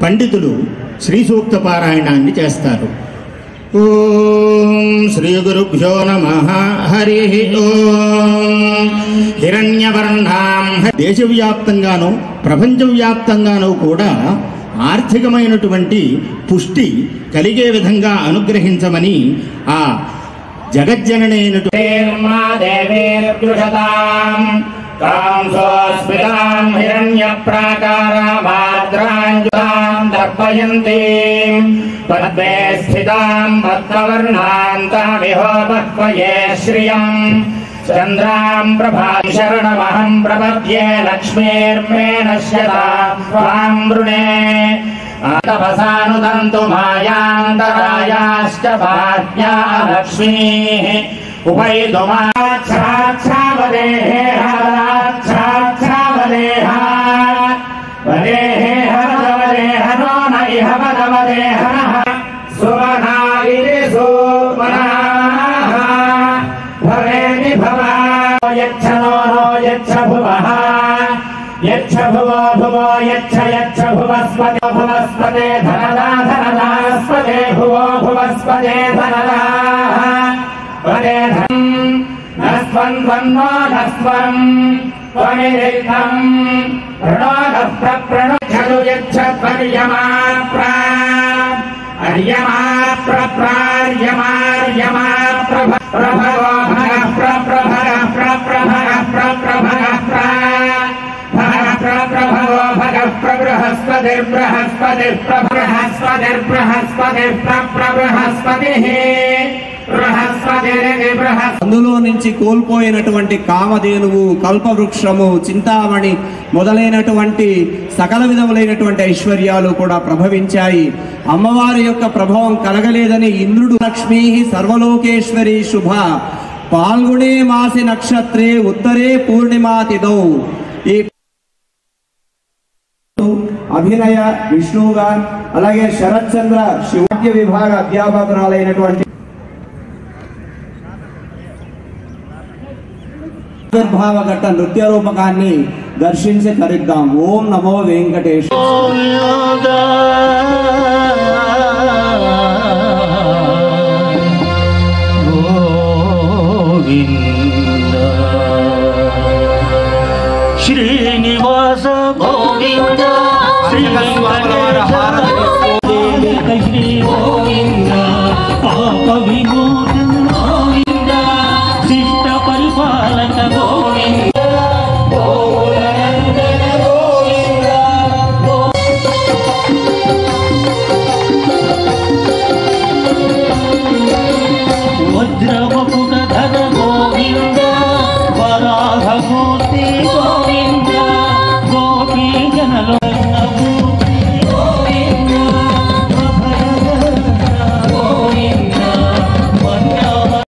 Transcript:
పండితులు శ్రీ సూక్త పారాయణాన్ని చేస్తారు. ఓం శ్రీ గురుభ్యో నమః. హరి ఓం. హిరణ్యవర్ణాం. దేశవ్యాప్తంగాను ప్రపంచవ్యాప్తంగాను కూడా ఆర్థికమైనటువంటి పుష్టి కలిగే విధంగా అనుగ్రహించమని ఆ జగజ్జననైనటువంటి కాంసోస్మితాం హిరణ్యప్రాకారామాద్రాంజుతాం దర్పయంతీం పద్మే స్థితాం పద్మవర్ణాంతమిహో బహ్వయే శ్రియం చంద్రాం ప్రభాం శరణమహం ప్రపద్యే లక్ష్మీర్మే నశ్యతాం త్వాం వృణే తపసానుదంతు మాయాంతరాయాశ్చ బాహ్యా లక్ష్మీః భువస్పతే ధనదా ధనదాస్పతే భువో భువస్పతే ధనదా పదే ధం నస్వం త్వన్నో నస్వం త్వమిరిద్ధం ప్రణోదః ప్రప్రణోఛదు యచ్చత్వర్యమా అర్యమా ప్రప్రార్యమార్యమా ప్రభవో భగః ప్రప్రభగః ప్రప్రభగః ప్రప్రభగః ప్రభవో భగః ప్రబృహస్పతిర్బృహస్పతిః ప్రబృహస్పతిర్బృహస్పతిః ప్రబృహస్పతిః. అందులో నుంచి కోల్పోయినటువంటి కామధేనువు, కల్పవృక్షము, చింతామణి మొదలైనటువంటి సకల విధములైనటువంటి ఐశ్వర్యాలు కూడా ప్రభవించాయి. అమ్మవారి యొక్క ప్రభావం కలగలేదని ఇంద్రుడు లక్ష్మీ సర్వలోకేశ్వరి శుభ పాల్గొనే మాసి నక్షత్రే ఉత్తరే పూర్ణిమా తిథౌ. ఈ అభినయ విష్ణువుగా అలాగే శరత్చంద్ర శివాద్య విభాగ అధ్యాపకురాలైనటువంటి భావఘట్ట నృత్య రూపకాన్ని దర్శించి తరిద్దాం. ఓం నమో వెంకటేశ. శ్రీనివాస గోవింద శ్రీ గోవింద పాప విమోచన గోవింద శిష్ట పరిపాలక గోవింద వజ్రవకుట ధర గోవింద వరాహమూర్తి గోవింద